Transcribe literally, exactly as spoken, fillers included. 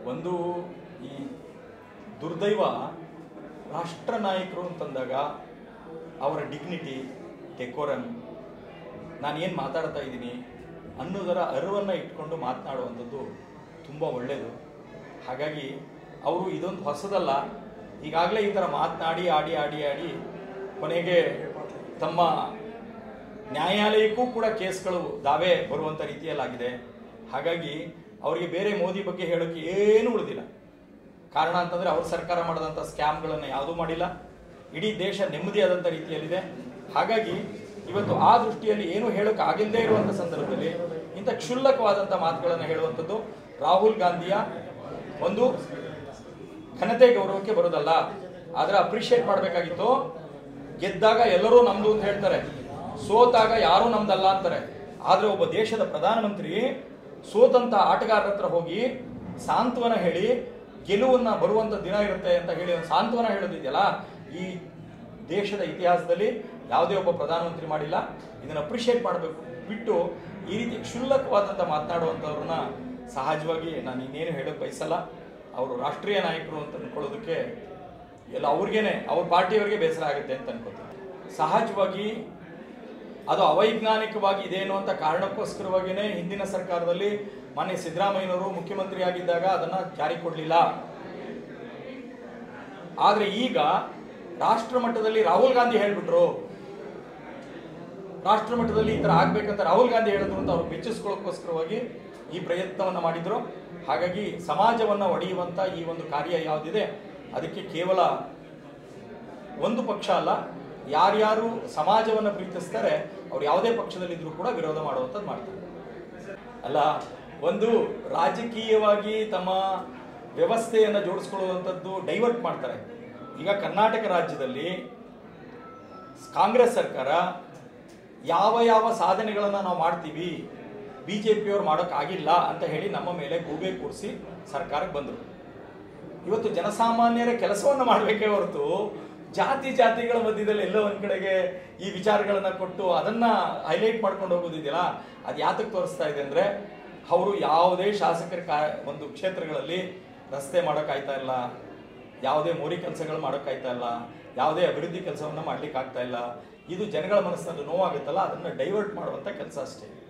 ಒಂದು ಈ ದುರ್ದೈವ ರಾಷ್ಟ್ರ ನಾಯಕರು ಅಂತಂದಾಗ ಅವರ ಡಿಗ್ನಿಟಿ ಡೆಕೋರಮ್ ನಾನೇನು ಮಾತಾಡ್ತಾ ಇದ್ದೀನಿ ಅನ್ನೋದರ ಅರಿವನ್ನು ಇಟ್ಕೊಂಡು ಮಾತನಾಡುವಂಥದ್ದು ತುಂಬ ಒಳ್ಳೆಯದು. ಹಾಗಾಗಿ ಅವರು ಇದೊಂದು ಹೊಸದಲ್ಲ, ಈಗಾಗಲೇ ಈ ಥರ ಮಾತನಾಡಿ ಆಡಿ ಆಡಿ ಆಡಿ ಕೊನೆಗೆ ತಮ್ಮ ನ್ಯಾಯಾಲಯಕ್ಕೂ ಕೂಡ ಕೇಸ್ಗಳು ದಾವೆ ಬರುವಂಥ ರೀತಿಯಲ್ಲಾಗಿದೆ. ಹಾಗಾಗಿ ಅವರಿಗೆ ಬೇರೆ ಮೋದಿ ಬಗ್ಗೆ ಹೇಳೋಕ್ಕೆ ಏನೂ ಉಳಿದಿಲ್ಲ. ಕಾರಣ ಅಂತಂದರೆ ಅವ್ರ ಸರ್ಕಾರ ಮಾಡಿದಂಥ ಸ್ಕ್ಯಾಮ್ಗಳನ್ನು ಯಾವುದೂ ಮಾಡಿಲ್ಲ. ಇಡೀ ದೇಶ ನೆಮ್ಮದಿಯಾದಂಥ ರೀತಿಯಲ್ಲಿದೆ. ಹಾಗಾಗಿ ಇವತ್ತು ಆ ದೃಷ್ಟಿಯಲ್ಲಿ ಏನು ಹೇಳೋಕೆ ಆಗಿಲ್ಲದೆ ಇರುವಂಥ ಸಂದರ್ಭದಲ್ಲಿ ಇಂಥ ಕ್ಷುಲ್ಲಕವಾದಂಥ ಮಾತುಗಳನ್ನು ಹೇಳುವಂಥದ್ದು ರಾಹುಲ್ ಗಾಂಧಿಯ ಒಂದು ಘನತೆ ಗೌರವಕ್ಕೆ ಬರೋದಲ್ಲ. ಆದರೆ ಅಪ್ರಿಷಿಯೇಟ್ ಮಾಡಬೇಕಾಗಿತ್ತು. ಗೆದ್ದಾಗ ಎಲ್ಲರೂ ನಮ್ದು ಅಂತ ಹೇಳ್ತಾರೆ, ಸೋತಾಗ ಯಾರೂ ನಮ್ದಲ್ಲ ಅಂತಾರೆ. ಆದರೆ ಒಬ್ಬ ದೇಶದ ಪ್ರಧಾನಮಂತ್ರಿ ಸೋತಂತ ಆಟಗಾರರ ಹತ್ರ ಹೋಗಿ ಸಾಂತ್ವನ ಹೇಳಿ ಗೆಲುವನ್ನ ಬರುವಂತ ದಿನ ಇರುತ್ತೆ ಅಂತ ಹೇಳಿ ಒಂದು ಸಾಂತ್ವನ ಹೇಳೋದಿದೆಯಲ್ಲ, ಈ ದೇಶದ ಇತಿಹಾಸದಲ್ಲಿ ಯಾವುದೇ ಒಬ್ಬ ಪ್ರಧಾನಮಂತ್ರಿ ಮಾಡಿಲ್ಲ. ಇದನ್ನು ಅಪ್ರಿಷಿಯೇಟ್ ಮಾಡಬೇಕು. ಬಿಟ್ಟು ಈ ರೀತಿ ಕ್ಷುಲ್ಲಕವಾದಂಥ ಮಾತನಾಡುವಂಥವ್ರನ್ನ ಸಹಜವಾಗಿ ನಾನು ಇನ್ನೇನು ಹೇಳೋಕೆ ಬಯಸಲ್ಲ. ಅವರು ರಾಷ್ಟ್ರೀಯ ನಾಯಕರು ಅಂತ ಅನ್ಕೊಳ್ಳೋದಕ್ಕೆ ಎಲ್ಲ ಅವ್ರಿಗೇನೆ ಅವ್ರ ಪಾರ್ಟಿಯವರಿಗೆ ಬೇಸರ ಆಗುತ್ತೆ ಅಂತ ಅನ್ಕೋತೀನಿ. ಸಹಜವಾಗಿ ಅದು ಅವೈಜ್ಞಾನಿಕವಾಗಿ ಇದೇನು ಅಂತ ಕಾರಣಕ್ಕೋಸ್ಕರವಾಗಿಯೇ ಹಿಂದಿನ ಸರ್ಕಾರದಲ್ಲಿ ಮಾನ್ಯ ಸಿದ್ದರಾಮಯ್ಯನವರು ಮುಖ್ಯಮಂತ್ರಿ ಆಗಿದ್ದಾಗ ಅದನ್ನ ಜಾರಿ ಕೊಡಲಿಲ್ಲ. ಆದ್ರೆ ಈಗ ರಾಷ್ಟ್ರ ಮಟ್ಟದಲ್ಲಿ ರಾಹುಲ್ ಗಾಂಧಿ ಹೇಳ್ಬಿಟ್ರು, ರಾಷ್ಟ್ರ ಮಟ್ಟದಲ್ಲಿ ಈ ತರ ಆಗ್ಬೇಕಂತ ರಾಹುಲ್ ಗಾಂಧಿ ಹೇಳಿದ್ರು ಅಂತ ಅವ್ರು ಮೆಚ್ಚಿಸ್ಕೊಳ್ಳೋಕ್ಕೋಸ್ಕರವಾಗಿ ಈ ಪ್ರಯತ್ನವನ್ನ ಮಾಡಿದ್ರು. ಹಾಗಾಗಿ ಸಮಾಜವನ್ನ ಒಡೆಯುವಂತ ಈ ಒಂದು ಕಾರ್ಯ ಯಾವುದಿದೆ ಅದಕ್ಕೆ ಕೇವಲ ಒಂದು ಪಕ್ಷ ಅಲ್ಲ, ಯಾರ್ಯಾರು ಸಮಾಜವನ್ನು ಪ್ರೀತಿಸ್ತಾರೆ ಅವ್ರು ಯಾವುದೇ ಪಕ್ಷದಲ್ಲಿದ್ರೂ ಕೂಡ ವಿರೋಧ ಮಾಡುವಂಥದ್ದು ಮಾಡ್ತಾರೆ. ಅಲ್ಲ, ಒಂದು ರಾಜಕೀಯವಾಗಿ ತಮ್ಮ ವ್ಯವಸ್ಥೆಯನ್ನು ಜೋಡಿಸ್ಕೊಳ್ಳುವಂಥದ್ದು ಡೈವರ್ಟ್ ಮಾಡ್ತಾರೆ. ಈಗ ಕರ್ನಾಟಕ ರಾಜ್ಯದಲ್ಲಿ ಕಾಂಗ್ರೆಸ್ ಸರ್ಕಾರ ಯಾವ ಯಾವ ಸಾಧನೆಗಳನ್ನು ನಾವು ಮಾಡ್ತೀವಿ ಬಿ ಜೆ ಪಿಯವ್ರು ಮಾಡೋಕ್ಕಾಗಿಲ್ಲ ಅಂತ ಹೇಳಿ ನಮ್ಮ ಮೇಲೆ ಗೂಬೆ ಕೂರಿಸಿ ಸರ್ಕಾರಕ್ಕೆ ಬಂದರು. ಇವತ್ತು ಜನಸಾಮಾನ್ಯರ ಕೆಲಸವನ್ನು ಮಾಡಬೇಕೇ ಹೊರತು ಜಾತಿ ಜಾತಿಗಳ ಮಧ್ಯದಲ್ಲಿ ಎಲ್ಲೋ ಒಂದ್ ಕಡೆಗೆ ಈ ವಿಚಾರಗಳನ್ನ ಕೊಟ್ಟು ಅದನ್ನ ಹೈಲೈಟ್ ಮಾಡ್ಕೊಂಡು ಹೋಗೋದಿದೆಯಲ್ಲ, ಅದು ಯಾತಕ್ಕೆ ತೋರಿಸ್ತಾ ಇದೆ ಅಂದ್ರೆ ಅವರು ಯಾವುದೇ ಶಾಸಕರ ಕಾ ಒಂದು ಕ್ಷೇತ್ರಗಳಲ್ಲಿ ರಸ್ತೆ ಮಾಡೋಕ್ಕಾಯ್ತಾ ಇಲ್ಲ, ಯಾವುದೇ ಮೋರಿ ಕೆಲಸಗಳು ಮಾಡೋಕ್ಕಾಯ್ತಾ ಇಲ್ಲ, ಯಾವುದೇ ಅಭಿವೃದ್ಧಿ ಕೆಲಸವನ್ನ ಮಾಡ್ಲಿಕ್ಕೆ ಆಗ್ತಾ ಇಲ್ಲ. ಇದು ಜನಗಳ ಮನಸ್ಸಿನಲ್ಲಿ ನೋವಾಗುತ್ತಲ್ಲ, ಅದನ್ನ ಡೈವರ್ಟ್ ಮಾಡುವಂತ ಕೆಲಸ ಅಷ್ಟೇ.